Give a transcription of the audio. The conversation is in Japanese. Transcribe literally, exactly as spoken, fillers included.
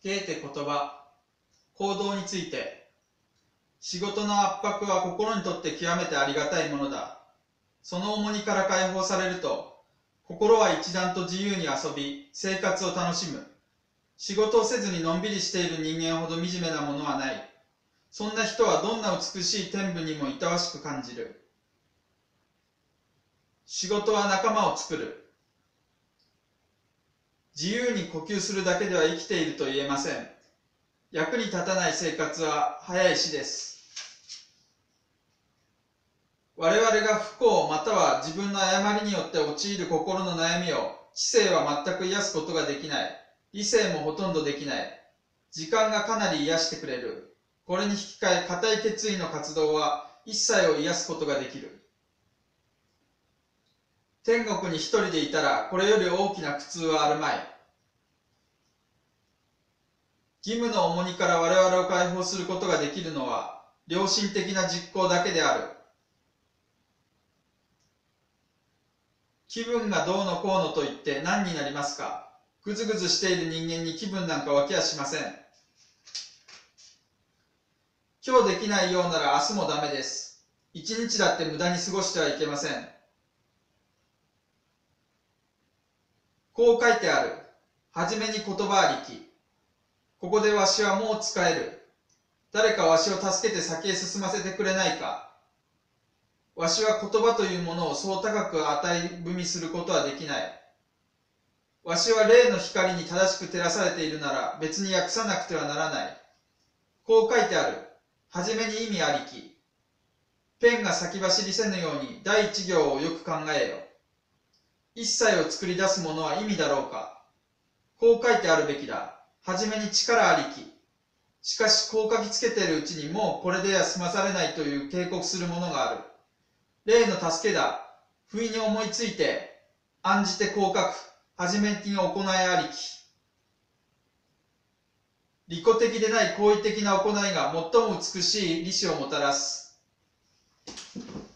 ゲーテ言葉、行動について。仕事の圧迫は心にとって極めてありがたいものだ。その重荷から解放されると、心は一段と自由に遊び、生活を楽しむ。仕事をせずにのんびりしている人間ほど惨めなものはない。そんな人はどんな美しい天賦にもいたわしく感じる。仕事は仲間を作る。自由に呼吸するだけでは生きていると言えません。役に立たない生活は早い死です。我々が不幸または自分の誤りによって陥る心の悩みを知性は全く癒すことができない。理性もほとんどできない。時間がかなり癒してくれる。これに引き換え固い決意の活動は一切を癒すことができる。天国に一人でいたらこれより大きな苦痛はあるまい。義務の重荷から我々を解放することができるのは良心的な実行だけである。気分がどうのこうのと言って何になりますか。ぐずぐずしている人間に気分なんか湧きはしません。今日できないようなら明日もダメです。一日だって無駄に過ごしてはいけません。こう書いてある。はじめに言葉ありき。ここでわしはもう使える。誰かわしを助けて先へ進ませてくれないか。わしは言葉というものをそう高く値踏みすることはできない。わしは霊の光に正しく照らされているなら別に訳さなくてはならない。こう書いてある。はじめに意味ありき。ペンが先走りせぬように第一行をよく考えよ。一切を作り出すものは意味だろうか。こう書いてあるべきだ。はじめに力ありき。しかしこう書きつけているうちにもうこれでは済まされないという警告するものがある。霊の助けだ。不意に思いついて、案じてこう書く。はじめに行いありき。利己的でない行為的な行いが最も美しい利子をもたらす。